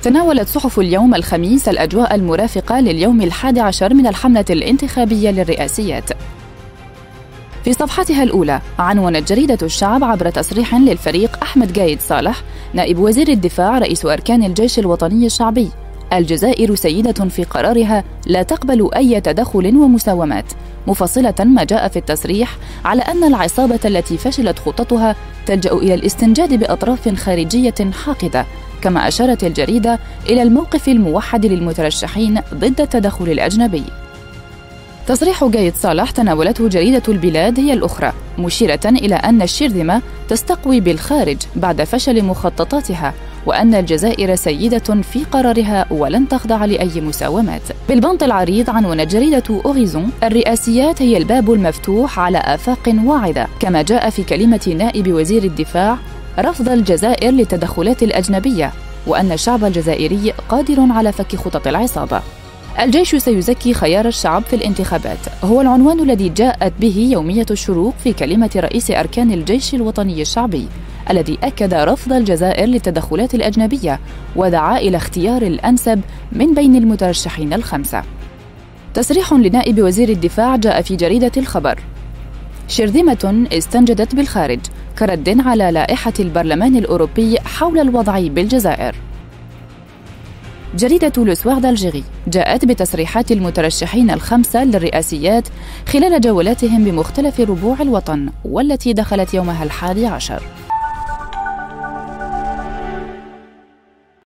تناولت صحف اليوم الخميس الأجواء المرافقة لليوم 11 من الحملة الانتخابية للرئاسيات. في صفحتها الأولى عنونت جريدة الشعب عبر تصريح للفريق أحمد قايد صالح نائب وزير الدفاع رئيس أركان الجيش الوطني الشعبي: الجزائر سيدة في قرارها، لا تقبل أي تدخل ومساومات، مفصلة ما جاء في التصريح على أن العصابة التي فشلت خطتها تلجأ إلى الاستنجاد بأطراف خارجية حاقدة. كما أشارت الجريدة إلى الموقف الموحد للمترشحين ضد التدخل الأجنبي. تصريح قايد صالح تناولته جريدة البلاد هي الأخرى، مشيرة إلى أن الشرذمة تستقوي بالخارج بعد فشل مخططاتها، وأن الجزائر سيدة في قرارها ولن تخضع لأي مساومات. بالبنط العريض عنونت جريدة أوريزون: الرئاسيات هي الباب المفتوح على آفاق واعدة. كما جاء في كلمة نائب وزير الدفاع رفض الجزائر للتدخلات الأجنبية، وأن الشعب الجزائري قادر على فك خطط العصابة. الجيش سيزكي خيار الشعب في الانتخابات هو العنوان الذي جاءت به يومية الشروق في كلمة رئيس أركان الجيش الوطني الشعبي، الذي أكد رفض الجزائر للتدخلات الأجنبية ودعا إلى اختيار الأنسب من بين المترشحين الخمسة. تصريح لنائب وزير الدفاع جاء في جريدة الخبر: شرذمة استنجدت بالخارج كرد على لائحة البرلمان الأوروبي حول الوضع بالجزائر. جريدة لوسوار دالجيري جاءت بتصريحات المترشحين الخمسة للرئاسيات خلال جولاتهم بمختلف ربوع الوطن، والتي دخلت يومها 11.